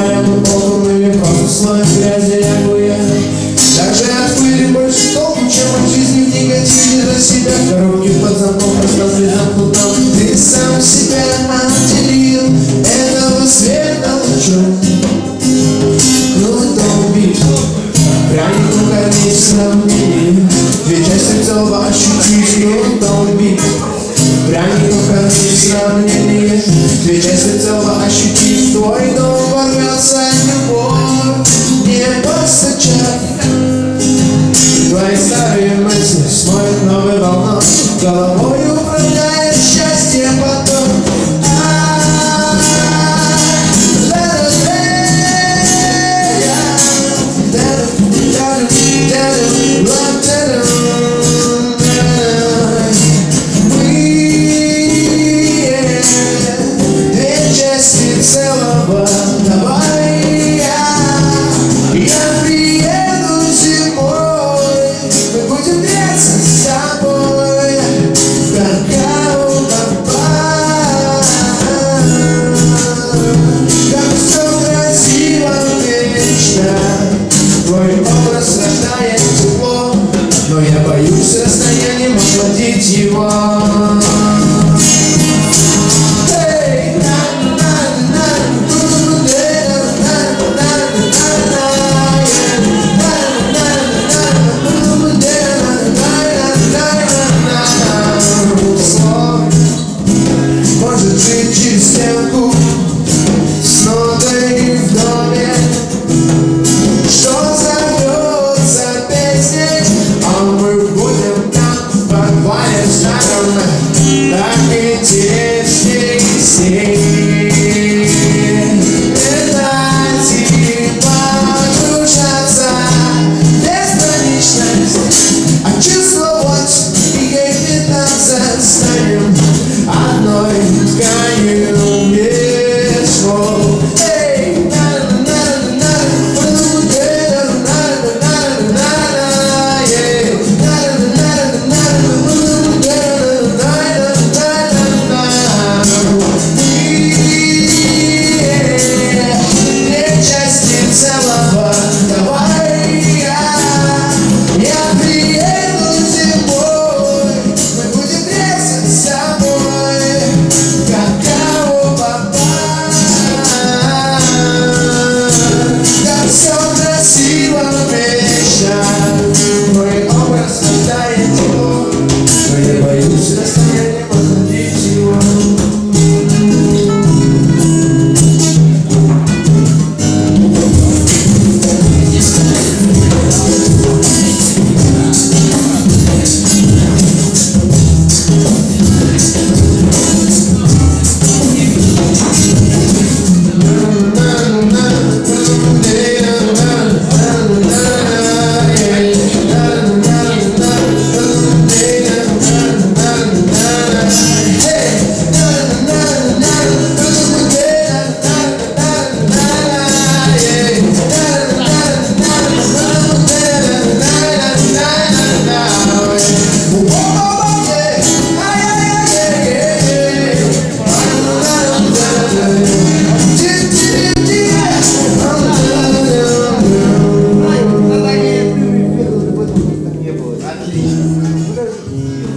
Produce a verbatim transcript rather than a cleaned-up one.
прямо полом или просто слоем грязи лягу я. Даже от пыли больше толку, чем от жизни в негативе за себя. Коробки под замком, рассказы замкнутом. Ты сам себя отделил этого света лучом. Крутой бит, пряником корней сравнения. Две части целого ощутишь. Крутой бит, пряником корней сравнения. Две части целого ощутишь. Твой дом ворвется любовь, не просто чат. Твои старые мысли смоют новой волной, головой управляет счастье потом. Две части целого, давай я, я приеду зимой, мы будем греться с тобой, какао папа. Как все красиво вечно, твой образ рождает тепло, но я боюсь расстоянием охладить его. Может жить через стенку с нотой в доме, что зовется песней, а мы будем там в подвале старом, так интересней всей. Летать и погружаться в бесконечность, а чувствовать и питаться станем одной тканью без слов. Эй, две части целого, давай я, я приеду зимой, мы будем греться с тобой, какао папа. Как все красиво вечно, твой образ рождает тепло, но я боюсь расстоянием охладить его. Отлично.